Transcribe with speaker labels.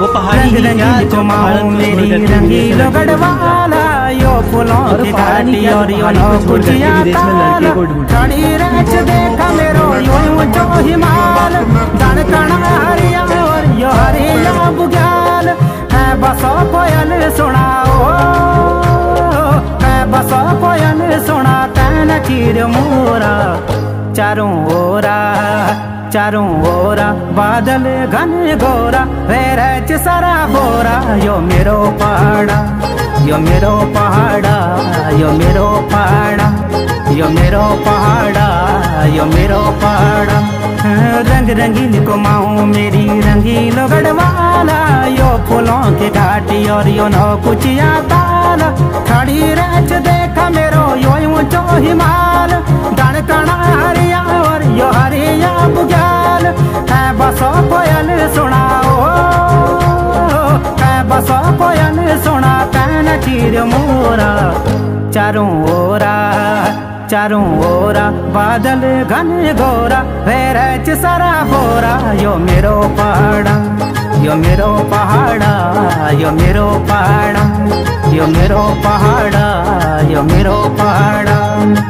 Speaker 1: रंग रंगीन कुमाऊं मेरी रंगीलो गढ़वाला, यो फूलों की घाटी और यो नौकुचिया ताल, खड़ी रच देखा मेरो यो ऊंचो हिमाल, दण कणा हरिया और यो हरिया बुग्याल, है बसो कोयल सुनाओ, है बसो कोयल सुना तैन चीर मोरा, चारों ओरा बादल घन गोरा, वेरच सारा बोरा, यो मेरो पहाड़ा, यो मेरो पहाड़ा, यो मेरो पहाड़ा, यो मेरो पहाड़ा, यो मेरो पहाड़ा। रंग रंगीन कुमाऊं मेरी रंगीलो गढ़वाला, यो फूलों की घाटी और यो नौकुचिया ताल, खड़ी रच देखा मेरो यो ऊंचो हिमाल, दण कणा हरिया और यो हरिया बुग्याल, है बसो कोयल सुनाओ, है बसो कोयल सुना तैन चीर मोरा, चारों ओरा बादल घन गोरा, वेरच सारा बोरा, यो मेरो पहाड़ा, यो मेरो पहाड़ा, यो मेरो पहाड़ा, यो मेरो पहाड़ा, यो मेरो पहाड़ा।